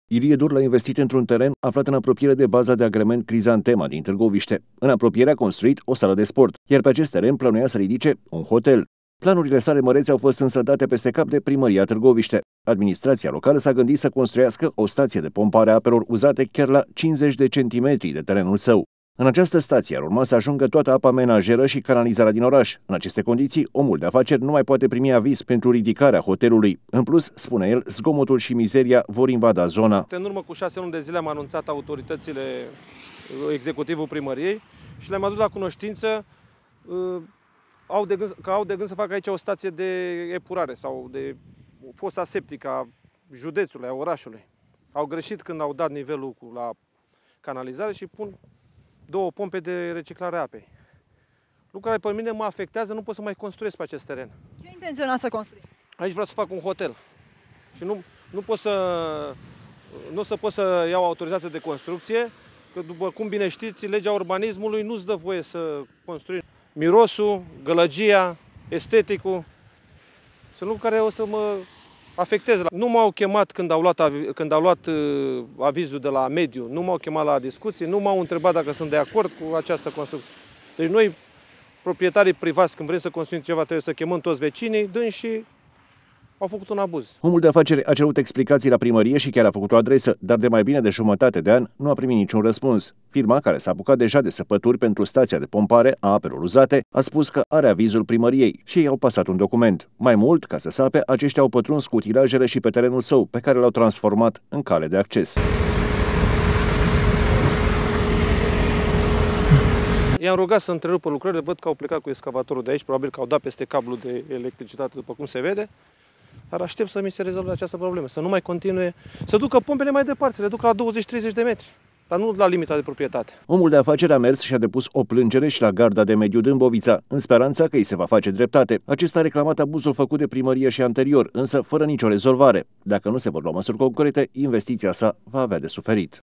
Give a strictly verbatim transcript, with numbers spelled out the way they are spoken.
Ilie Durla a investit într-un teren aflat în apropiere de baza de agrement Crizantema din Târgoviște. În apropiere a construit o sală de sport, iar pe acest teren plănuia să ridice un hotel. Planurile sale mărețe au fost însă date peste cap de primăria Târgoviște. Administrația locală s-a gândit să construiască o stație de pompare a apelor uzate chiar la cincizeci de centimetri de terenul său. În această stație ar urma să ajungă toată apa menajeră și canalizarea din oraș. În aceste condiții, omul de afaceri nu mai poate primi aviz pentru ridicarea hotelului. În plus, spune el, zgomotul și mizeria vor invada zona. În urmă cu șase luni de zile am anunțat autoritățile, executivul primăriei și le-am adus la cunoștință au de gând, că au de gând să facă aici o stație de epurare sau de fosa septică a județului, a orașului. Au greșit când au dat nivelul la canalizare și pun două pompe de reciclare a apei. Lucru care pe mine mă afectează, nu pot să mai construiesc pe acest teren. Ce intenționați să construiți? Aici vreau să fac un hotel. Și nu, nu pot să nu să pot să iau autorizație de construcție, că după cum bine știți, legea urbanismului nu-ți dă voie să construi. Mirosul, gălăgia, esteticul, sunt lucruri care o să mă afecteze. Nu m-au chemat când au luat, când au luat uh, avizul de la mediu, nu m-au chemat la discuții, nu m-au întrebat dacă sunt de acord cu această construcție. Deci noi, proprietarii privați, când vrem să construim ceva, trebuie să chemăm toți vecinii, dânsii au făcut un abuz. Omul de afaceri a cerut explicații la primărie și chiar a făcut o adresă, dar de mai bine de jumătate de an nu a primit niciun răspuns. Firma, care s-a apucat deja de săpături pentru stația de pompare a apelor uzate, a spus că are avizul primăriei și ei au pasat un document. Mai mult, ca să sape, aceștia au pătruns cu utilajele și pe terenul său, pe care l-au transformat în cale de acces. I-am rugat să întrerupă lucrările, văd că au plecat cu excavatorul de aici, probabil că au dat peste cablu de electricitate, după cum se vede. Dar aștept să mi se rezolve această problemă, să nu mai continue, să ducă pompele mai departe, le duc la douăzeci treizeci de metri, dar nu la limita de proprietate. Omul de afaceri a mers și a depus o plângere și la Garda de Mediu Dâmbovița, în speranța că îi se va face dreptate. Acesta a reclamat abuzul făcut de primărie și anterior, însă fără nicio rezolvare. Dacă nu se vor lua măsuri concrete, investiția sa va avea de suferit.